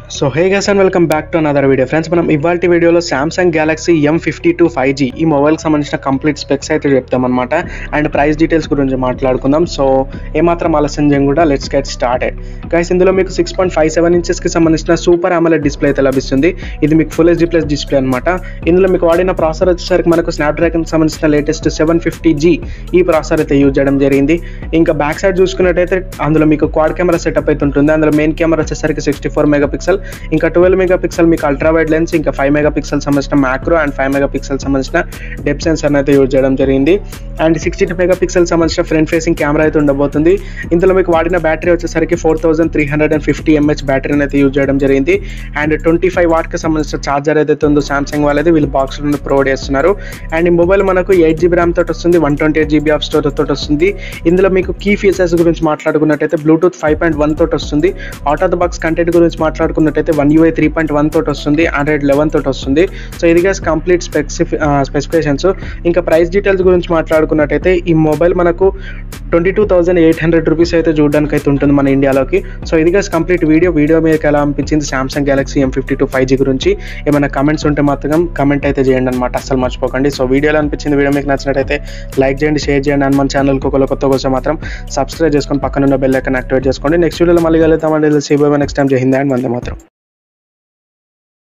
So hey guys and welcome back to another video friends. మనం ఇవాల్టి వీడియోలో Samsung Galaxy M52 5G ఈ మొబైల్కి సంబంధించిన కంప్లీట్ స్పెక్స్ అయితే చెప్తామన్నమాట. అండ్ ప్రైస్ డీటెయిల్స్ గురించి మాట్లాడుకుందాం. సో ఏమాత్రం ఆలస్యం చేయకుండా లెట్స్ గెట్ స్టార్టెడ్ గైస్. ఇందులో మీకు 6.57 ఇంచెస్కి సంబంధించిన సూపర్ AMOLED డిస్ప్లే అయితే లభిస్తుంది. ఇది మీకు ఫుల్ HD ప్లస్ డిస్ప్లే అనమాట. ఇందులో మీకు వాడిన ప్రాసెసర్ వచ్చేసరికి మనకు స్నాప్డ్రాగన్కి సంబంధించిన లేటెస్ట్ 750G ఈ ప్రాసెసర్ అయితే యూజ్ చేయడం జరిగింది. ఇంకా బ్యాక్ సైడ్ చూసుకున్నట్టయితే అందులో మీకు క్వాడ్ కెమెరా సెటప్ అయితే ఉంటుంది. అందులో మెయిన్ కెమెరా వచ్చేసరికి 64 మెగాపిక్సెల్, ఇంకా 12 మెగాపిక్సెల్ మీకు అల్ట్రా వైడ్ లెన్స్, ఇంకా 5 మెగాపిక్సెల్ సంబంధించిన మ్యాక్రో అండ్ 5 మెగాపిక్సెల్ సంబంధించిన డెప్త్ సెన్సర్ అయితే యూజ్ చేయడం జరిగింది. అండ్ 62 మెగాపిక్సెల్ సంబంధించిన ఫ్రంట్ ఫేసింగ్ కెమెరా అయితే ఉండబోతుంది. ఇందులో మీకు వాడిన బ్యాటరీ వచ్చేసరికి 4350 mAh బ్యాటరీని అయితే యూజ్ చేయడం జరిగింది. అండ్ 25 వాట్కి సంబంధించిన ఛార్జర్ ఏదైతే ఉందో సామ్సంగ్ వాళ్ళది వీళ్ళు బాక్స్లో ప్రొవైడ్ చేస్తున్నారు. అండ్ ఈ మొబైల్ మనకు 8GB ర్యామ్ తోటి వస్తుంది, 128GB ఆఫ్ స్టోరేజ్ తోటి వస్తుంది. ఇందులో మీకు కీ ఫీచర్స్ గురించి మాట్లాడుకున్నట్టయితే బ్లూటూత్ 5.1 తోటి వస్తుంది. Out of the box content గురించి మాట్లాడుకున్నట్టయితే One UI 3.1 తోటి వస్తుంది, Android 11 తోటి వస్తుంది. సో ఇది గైస్ కంప్లీట్ స్పెసిఫికేషన్స్. ఇంకా ప్రైస్ డీటెయిల్స్ గురించి మాట్లాడుకున్నట్టయితే ఈ మొబైల్ మనకు 22,800 రూపీస్ అయితే చూడడానికి అయితే ఉంటుంది మన ఇండియాలోకి. సో ఇది గైస్ కంప్లీట్ వీడియో మీకు ఎలా అనిపించింది సామ్సంగ్ గ్యాలక్సీ M52 5G గురించి ఏమైనా కమెంట్స్ ఉంటే మాత్రం కమెంట్ అయితే చేయండి అనమాట, అసలు మర్చిపోకండి. సో వీడియోలో అనిపించింది, వీడియో మీకు నచ్చినట్టయితే లైక్ చేయండి, షేర్ చేయండి. అండ్ మన ఛానల్కి ఒకవేళ కొత్త కోసం మాత్రం సబ్స్క్రైబ్ చేసుకొని పక్కన ఉన్న బెల్ ఐకాన్ యాక్టివేట్ చేసుకోండి. నెక్స్ట్ వీడియోలో మళ్ళీ కలుద్దామండి. నెక్స్ట్ టైం జై హింద్ అండ్ వందే మాత్రం.